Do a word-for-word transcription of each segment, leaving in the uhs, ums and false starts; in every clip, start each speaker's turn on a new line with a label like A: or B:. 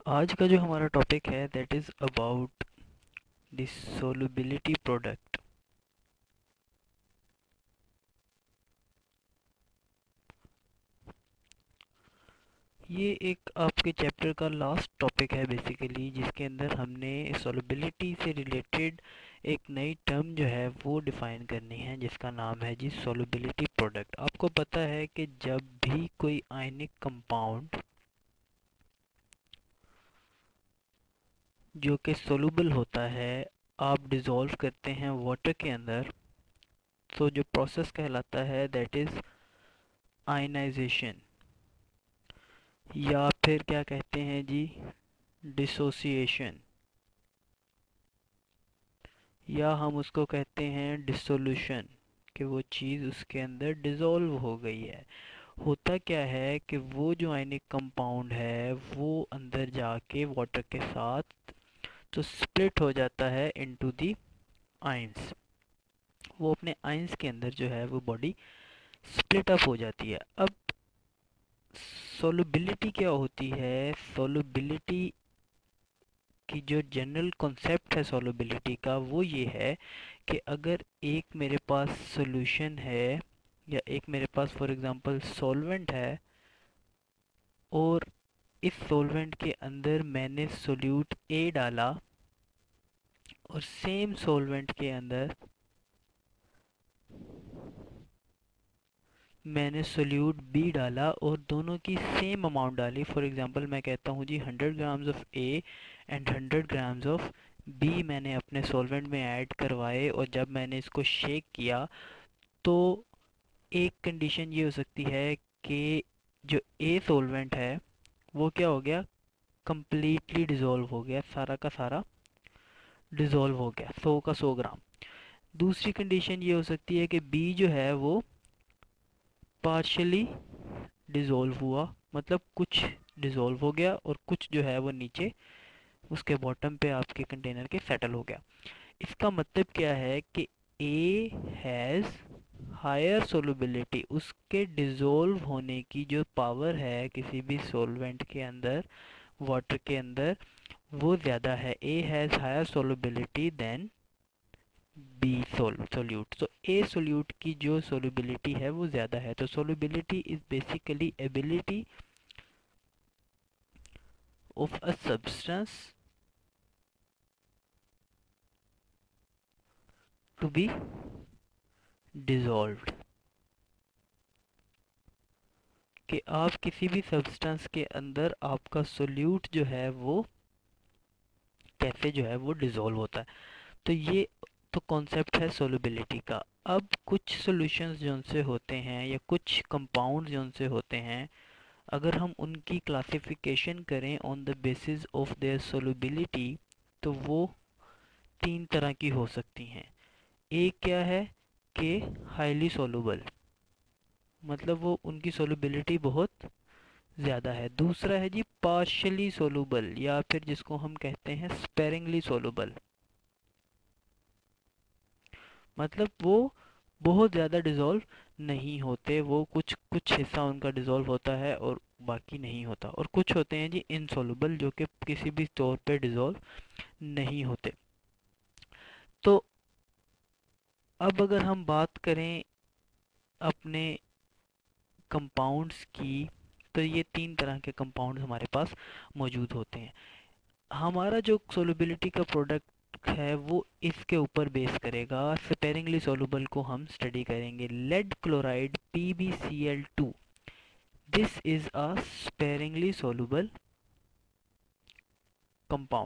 A: आज का जो हमारा टॉपिक है that is about the solubility product. ये एक आपके चैप्टर का लास्ट टॉपिक है बेसिकली, जिसके अंदर हमने सोलुबिलिटी से रिलेटेड एक नई टर्म जो है वो डिफ़ाइन करनी है, जिसका नाम है जी सोलुबिलिटी प्रोडक्ट। आपको पता है कि जब भी कोई आयनिक कंपाउंड जो कि सोलुबल होता है आप डिज़ोल्व करते हैं वाटर के अंदर, तो जो प्रोसेस कहलाता है दैट इज़ आयनाइजेशन, या फिर क्या कहते हैं जी डिसोसिएशन, या हम उसको कहते हैं डिसोल्यूशन, कि वो चीज़ उसके अंदर डिज़ोल्व हो गई है। होता क्या है कि वो जो आयनिक कंपाउंड है वो अंदर जाके वाटर के साथ तो स्प्लिट हो जाता है इनटू दी आयंस। वो अपने आयंस के अंदर जो है वो बॉडी स्प्लिट अप हो जाती है। अब सोलुबिलिटी क्या होती है? सोलुबिलिटी कि जो जनरल कॉन्सेप्ट है सॉल्युबिलिटी का वो ये है कि अगर एक मेरे पास सॉल्यूशन है या एक मेरे पास फॉर एग्जांपल सॉल्वेंट है, और इस सॉल्वेंट के अंदर मैंने सोल्यूट ए डाला और सेम सॉल्वेंट के अंदर मैंने सोल्यूट बी डाला और दोनों की सेम अमाउंट डाली। फॉर एग्जांपल मैं कहता हूँ जी hundred grams of A and hundred grams of B मैंने अपने सॉल्वेंट में ऐड करवाए, और जब मैंने इसको शेक किया तो एक कंडीशन ये हो सकती है कि जो ए सॉल्वेंट है वो क्या हो गया, कंप्लीटली डिज़ोल्व हो गया, सारा का सारा डिज़ोल्व हो गया, सौ का सौ ग्राम। दूसरी कंडीशन ये हो सकती है कि बी जो है वो पार्शली डिज़ोल्व हुआ, मतलब कुछ डिज़ोल्व हो गया और कुछ जो है वो नीचे उसके बॉटम पे आपके कंटेनर के सेटल हो गया। इसका मतलब क्या है कि ए हैज़ हायर सोलुबिलिटी, उसके डिज़ोल्व होने की जो पावर है किसी भी सॉल्वेंट के अंदर, वाटर के अंदर, वो ज़्यादा है। A has higher solubility than B solute. तो ए सोल्यूट की जो सोलुबिलिटी है वो ज़्यादा है। तो solubility is basically ability of a substance to be dissolved, कि आप किसी भी सब्सटेंस के अंदर आपका सोल्यूट जो है वो कैसे जो है वो डिज़ोल्व होता है। तो ये तो कॉन्सेप्ट है सोलुबिलिटी का। अब कुछ सॉल्यूशंस जो उनसे होते हैं या कुछ कंपाउंड जो उनसे होते हैं, अगर हम उनकी क्लासिफिकेशन करें on the basis of their solubility, तो वो तीन तरह की हो सकती हैं। एक क्या है कि हाईली सोलुबल, मतलब वो उनकी सोलुबिलिटी बहुत ज़्यादा है। दूसरा है जी पार्शली सोलुबल, या फिर जिसको हम कहते हैं स्पेरिंगली सोलुबल, मतलब वो बहुत ज़्यादा डिज़ोल्व नहीं होते, वो कुछ कुछ हिस्सा उनका डिज़ोल्व होता है और बाकी नहीं होता। और कुछ होते हैं जी इनसॉल्युबल, जो कि किसी भी तौर पे डिज़ोल्व नहीं होते। तो अब अगर हम बात करें अपने कंपाउंड्स की, तो ये तीन तरह के कंपाउंड्स हमारे पास मौजूद होते हैं। हमारा जो सोलुबिलिटी का प्रोडक्ट है वो इसके ऊपर बेस करेगा। स्पेरिंगली सोलुबल को हम स्टडी करेंगे। Lead chloride P B C L two, this is a sparingly soluble compound.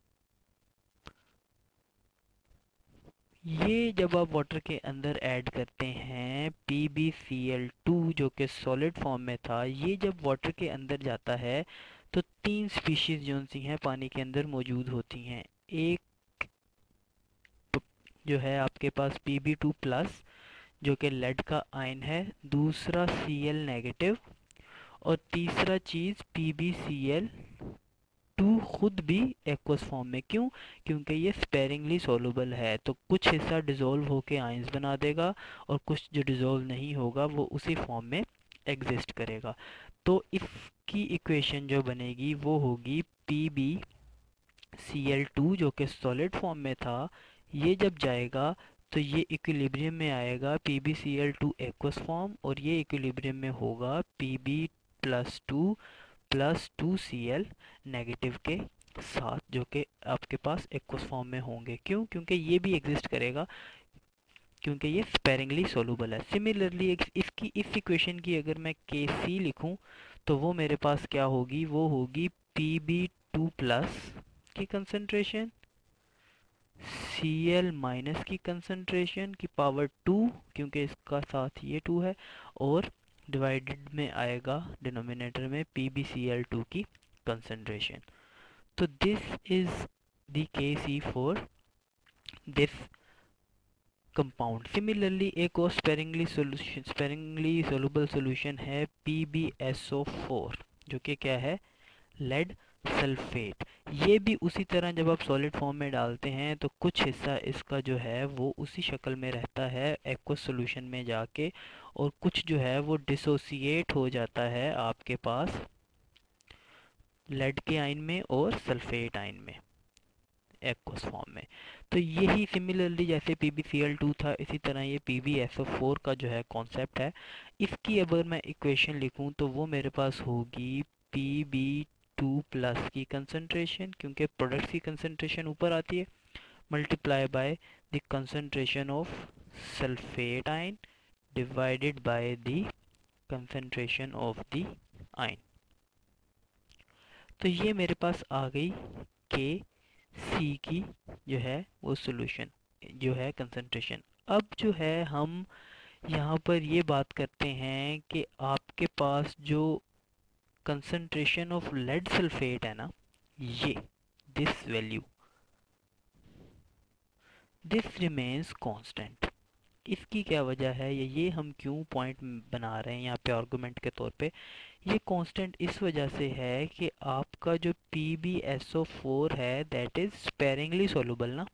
A: ये जब आप वाटर के अंदर ऐड करते हैं P B C L two जो कि सॉलिड फॉर्म में था, ये जब वाटर के अंदर जाता है तो तीन स्पीशीज जो सी हैं पानी के अंदर मौजूद होती हैं। एक जो है आपके पास पी बी टू प्लस जो कि लेड का आयन है, दूसरा सी एल नेगेटिव, और तीसरा चीज़ P B C L two खुद भी एक्वस फॉर्म में। क्यों? क्योंकि ये स्पेरिंगली सोलुबल है, तो कुछ हिस्सा डिज़ोल्व होके आयंस बना देगा और कुछ जो डिज़ोल्व नहीं होगा वो उसी फॉर्म में एग्जिस्ट करेगा। तो इसकी इक्वेशन जो बनेगी वो होगी P B C L two जो कि सॉलिड फॉर्म में था, ये जब जाएगा तो ये इक्विलिब्रियम में आएगा P B C L two aqueous form, और ये इक्विलिब्रियम में होगा P B plus two plus two C L negative के साथ, जो कि आपके पास एक्वस फॉर्म में होंगे। क्यों? क्योंकि ये भी एग्जिस्ट करेगा, क्योंकि ये स्पेरिंगली सोलूबल है। सिमिलरली इसकी इस इक्वेशन की अगर मैं के सी लिखूं तो वो मेरे पास क्या होगी, वो होगी पी बी टू प्लस की कंसंट्रेशन सी एल माइनस की कंसंट्रेशन की पावर टू, क्योंकि इसका साथ ये टू है, और डिवाइडेड में आएगा डिनोमिनेटर में P B C L two की कंसंट्रेशन। तो this is the K C for this compound. Similarly एक और sparingly solution sparingly soluble solution है P B S O four, जो कि क्या है, लेड सल्फेट। ये भी उसी तरह जब आप सॉलिड फॉर्म में डालते हैं तो कुछ हिस्सा इसका जो है वो उसी शक्ल में रहता है एक्वस सॉल्यूशन में जाके, और कुछ जो है वो डिसोसिएट हो जाता है आपके पास लेड के आयन में और सल्फेट आयन में एक्वस फॉर्म में। तो यही सिमिलरली जैसे P B C L two था, इसी तरह ये P B S O four का जो है कॉन्सेप्ट है। इसकी अगर मैं इक्वेशन लिखूं तो वो मेरे पास होगी पी बी टू प्लस की कंसंट्रेशन, क्योंकि प्रोडक्ट की कंसंट्रेशन ऊपर आती है, multiply by the concentration of sulphate ion divided by the concentration of the ion. तो ये मेरे पास आ गई के सी की जो है वो सॉल्यूशन जो है कंसंट्रेशन। अब जो है हम यहाँ पर ये बात करते हैं कि आपके पास जो कंसंट्रेशन ऑफ लेड सल्फेट है ना, ये this value this remains constant. इसकी क्या वजह है, या ये हम क्यों पॉइंट बना रहे हैं यहाँ पे आर्गुमेंट के तौर पे। ये कांस्टेंट इस वजह से है कि आपका जो P B S O four है दैट इज स्पेरिंगली सोलूबल ना,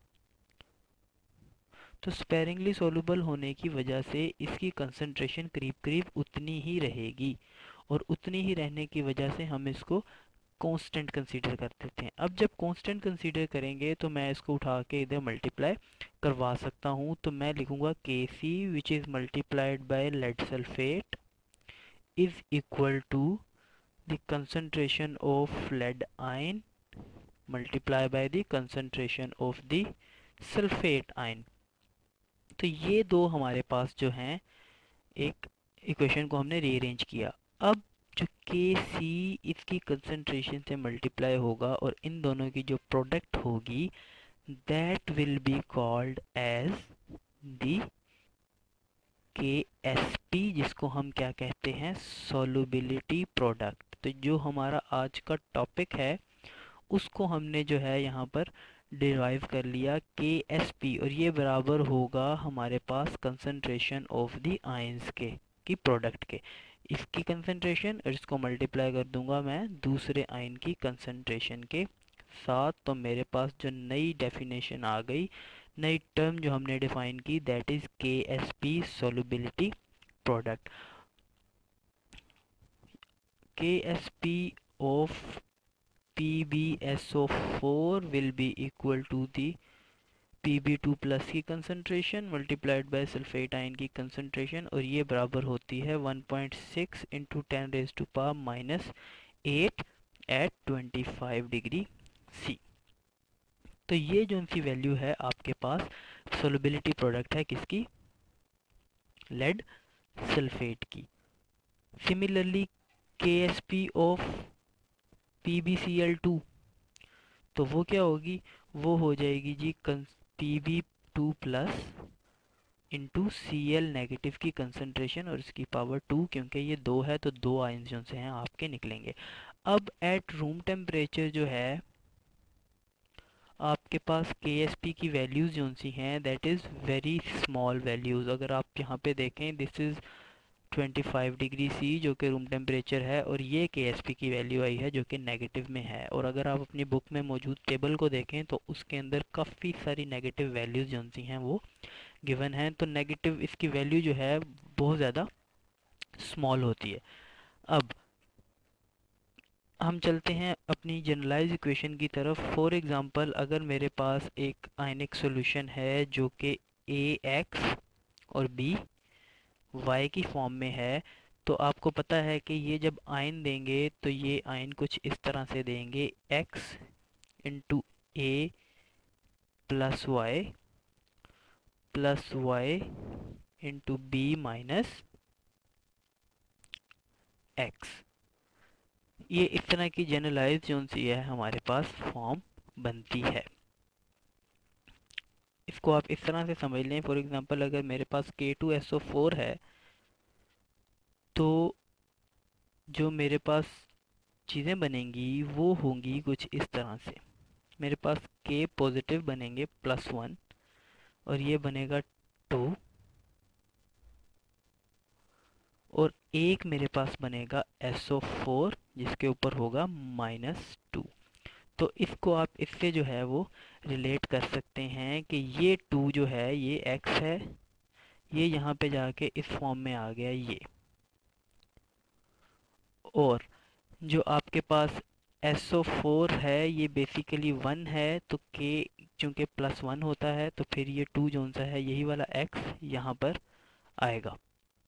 A: तो स्पेरिंगली सोलूबल होने की वजह से इसकी कंसंट्रेशन करीब करीब उतनी ही रहेगी, और उतनी ही रहने की वजह से हम इसको कांस्टेंट कंसीडर कर देते हैं। अब जब कांस्टेंट कंसीडर करेंगे तो मैं इसको उठा के इधर मल्टीप्लाई करवा सकता हूँ, तो मैं लिखूंगा K C which is multiplied by lead sulphate is equal to the concentration of lead ion multiply by the concentration of the sulphate ion. तो ये दो हमारे पास जो हैं, एक इक्वेशन को हमने रीअरेंज किया। अब जो के सी इसकी कंसंट्रेशन से मल्टीप्लाई होगा और इन दोनों की जो प्रोडक्ट होगी that will be called as the K S P, जिसको हम क्या कहते हैं, सोलुबिलिटी प्रोडक्ट। तो जो हमारा आज का टॉपिक है उसको हमने जो है यहाँ पर डिराइव कर लिया के एस पी, और ये बराबर होगा हमारे पास कंसंट्रेशन ऑफ द आयंस के की प्रोडक्ट के। इसकी कंसंट्रेशन और इसको मल्टीप्लाई कर दूंगा मैं दूसरे आयन की कंसंट्रेशन के साथ, तो मेरे पास जो नई डेफिनेशन आ गई, नई टर्म जो हमने डिफाइन की, that is K S P solubility product. K S P of P B S O four will be equal to the P B two plus की concentration multiplied by sulphate ion की concentration, और ये बराबर होती है one point six into ten raise to power minus eight at twenty five degree C. तो ये जो सी वैल्यू है आपके पास सोलबिलिटी प्रोडक्ट है किसकी, लेड सल्फेट की। Similarly K S P of P B C L two, तो वो क्या होगी, वो हो जाएगी जी P B two plus into C L negative की कंसंट्रेशन और इसकी पावर टू, क्योंकि ये दो है तो दो आयंस जो से हैं आपके निकलेंगे। अब एट रूम टेम्परेचर जो है आपके पास के एस पी की वैल्यूज़ जो सी हैं that is very small values. अगर आप यहाँ पे देखें this is twenty five degree C जो कि रूम टेम्परेचर है, और ये के एस पी की वैल्यू आई है जो कि नेगेटिव में है। और अगर आप अपनी बुक में मौजूद टेबल को देखें तो उसके अंदर काफ़ी सारी नेगेटिव वैल्यूज़ जो सी हैं वो गिवन हैं। तो नेगेटिव इसकी वैल्यू जो है बहुत ज़्यादा स्मॉल होती है। अब हम चलते हैं अपनी जनरलाइज इक्वेशन की तरफ। फॉर एग्जांपल, अगर मेरे पास एक आयनिक सॉल्यूशन है जो कि ए एक्स और बी वाई की फॉर्म में है, तो आपको पता है कि ये जब आयन देंगे तो ये आयन कुछ इस तरह से देंगे, X into A plus Y plus Y into B minus X. ये इस तरह की जनरलाइज जो सी है हमारे पास फॉर्म बनती है। इसको आप इस तरह से समझ लें, फॉर एग्जांपल अगर मेरे पास के टू एस ओ फोर है, तो जो मेरे पास चीज़ें बनेंगी वो होंगी कुछ इस तरह से। मेरे पास के पॉजिटिव बनेंगे प्लस वन, और ये बनेगा टू, और एक मेरे पास बनेगा एस ओ फोर जिसके ऊपर होगा माइनस टू। तो इसको आप इससे जो है वो रिलेट कर सकते हैं कि ये टू जो है ये एक्स है, ये यहाँ पे जाके इस फॉर्म में आ गया ये। और जो आपके पास एस ओ फोर है ये बेसिकली वन है, तो के चूंकि प्लस वन होता है तो फिर ये टू जो सा है यही वाला एक्स यहाँ पर आएगा।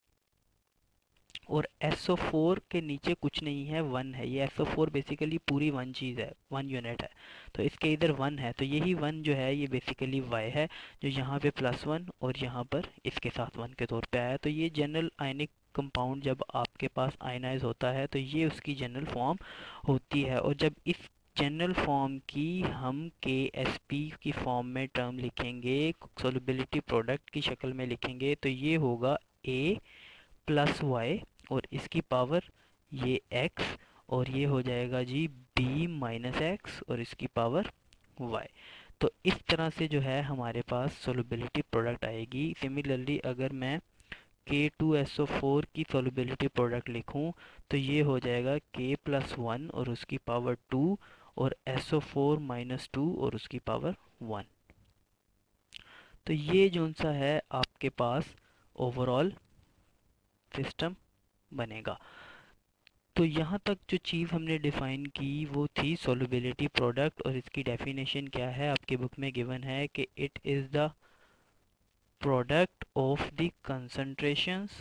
A: और एस ओ फोर के नीचे कुछ नहीं है, वन है। ये एस ओ फोर बेसिकली पूरी वन चीज़ है, वन यूनिट है। तो इसके इधर वन है, तो यही वन जो है ये बेसिकली वाई है, जो यहाँ पे प्लस वन और यहाँ पर इसके साथ वन के तौर पे आया। तो ये जनरल आयनिक कंपाउंड जब आपके पास आयनाइज होता है तो ये उसकी जनरल फॉर्म होती है। और जब इस जनरल फॉर्म की हम के एस पी की फॉर्म में टर्म लिखेंगे, सोलबिलिटी प्रोडक्ट की शक्ल में लिखेंगे, तो ये होगा ए प्लस वाई और इसकी पावर ये x, और ये हो जाएगा जी b माइनस एक्स और इसकी पावर y। तो इस तरह से जो है हमारे पास सोलबिलिटी प्रोडक्ट आएगी। सिमिलरली अगर मैं K two S O four की सोलबिलिटी प्रोडक्ट लिखूं, तो ये हो जाएगा k प्लस वन और उसकी पावर टू, और S O four minus two और उसकी पावर वन। तो ये जो सा है आपके पास ओवरऑल सिस्टम बनेगा। तो यहाँ तक जो चीज़ हमने डिफ़ाइन की वो थी सोलबिलिटी प्रोडक्ट, और इसकी डेफिनेशन क्या है आपकी बुक में गिवन है कि it is the product of the concentrations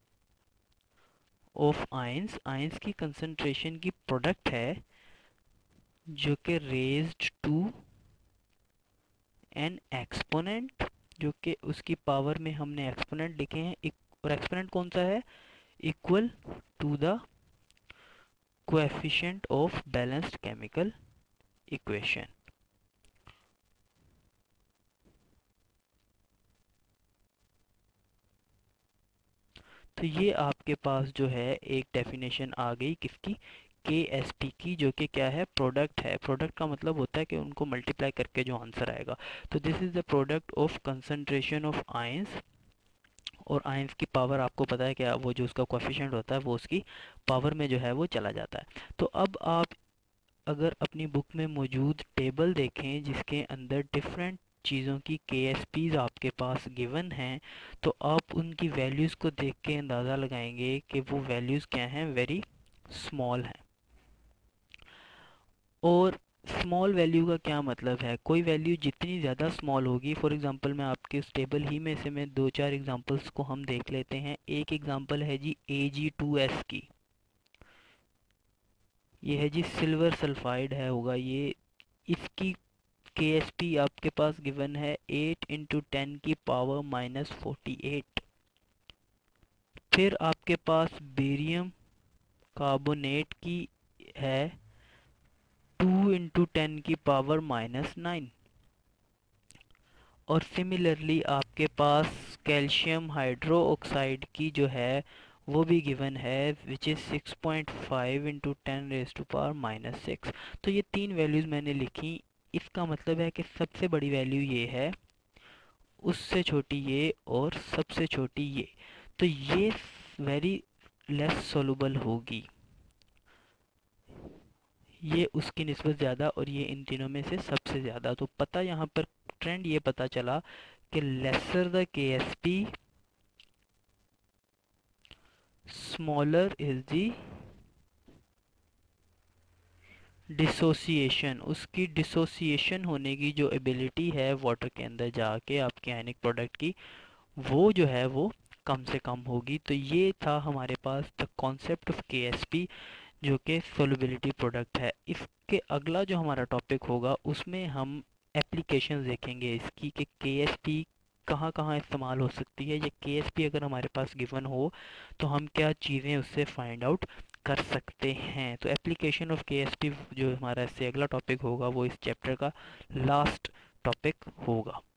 A: of ions. Ions की कंसंट्रेशन की प्रोडक्ट है जो कि रेज्ड टू एन एक्सपोनेंट, जो कि उसकी पावर में हमने एक्सपोनेंट लिखे हैं, और एक्सपोनेंट कौन सा है, equal to the coefficient of balanced chemical equation. तो ये आपके पास जो है एक डेफिनेशन आ गई किसकी, के एस पी की, जो कि क्या है, प्रोडक्ट है। प्रोडक्ट का मतलब होता है कि उनको मल्टीप्लाई करके जो आंसर आएगा। तो this is the product of concentration of ions, और आयंस की पावर आपको पता है क्या, वो जो उसका कोएफिशिएंट होता है वो उसकी पावर में जो है वो चला जाता है। तो अब आप अगर अपनी बुक में मौजूद टेबल देखें जिसके अंदर डिफरेंट चीज़ों की के एस पीज़ आपके पास गिवन हैं, तो आप उनकी वैल्यूज़ को देख के अंदाज़ा लगाएंगे कि वो वैल्यूज़ क्या हैं, वेरी स्मॉल हैं। और स्मॉल वैल्यू का क्या मतलब है, कोई वैल्यू जितनी ज़्यादा स्मॉल होगी, फॉर एग्जांपल मैं आपके इस टेबल ही में से मैं दो चार एग्जांपल्स को हम देख लेते हैं। एक एग्जांपल है जी ए जी टू एस की, ये है जी सिल्वर सल्फाइड है होगा ये, इसकी के एस पी आपके पास गिवन है एट इंटू टेन की पावर माइनस फोर्टी एट। फिर आपके पास बेरियम कार्बोनेट की है टू इंटू टेन की पावर माइनस नाइन। और सिमिलरली आपके पास कैल्शियम हाइड्रो ऑक्साइड की जो है वो भी गिवन है, which is six point five into ten raise to power minus six. तो ये तीन वैल्यूज़ मैंने लिखी। इसका मतलब है कि सबसे बड़ी वैल्यू ये है, उससे छोटी ये, और सबसे छोटी ये। तो ये वेरी लेस सोलुबल होगी, ये उसकी निस्बत ज़्यादा, और ये इन तीनों में से सबसे ज़्यादा। तो पता यहाँ पर ट्रेंड ये पता चला कि lesser the K S P, smaller is the dissociation, उसकी डिसोसिएशन होने की जो एबिलिटी है वाटर के अंदर जाके आपके आयनिक प्रोडक्ट की, वो जो है वो कम से कम होगी। तो ये था हमारे पास the concept of K S P, जो कि सोलबिलिटी प्रोडक्ट है। इसके अगला जो हमारा टॉपिक होगा उसमें हम एप्लीकेशन देखेंगे इसकी, कि के एस पी कहाँ कहाँ इस्तेमाल हो सकती है, या के एस पी अगर हमारे पास गिवन हो तो हम क्या चीज़ें उससे फाइंड आउट कर सकते हैं। तो application of K S P जो हमारा इससे अगला टॉपिक होगा वो इस चैप्टर का लास्ट टॉपिक होगा।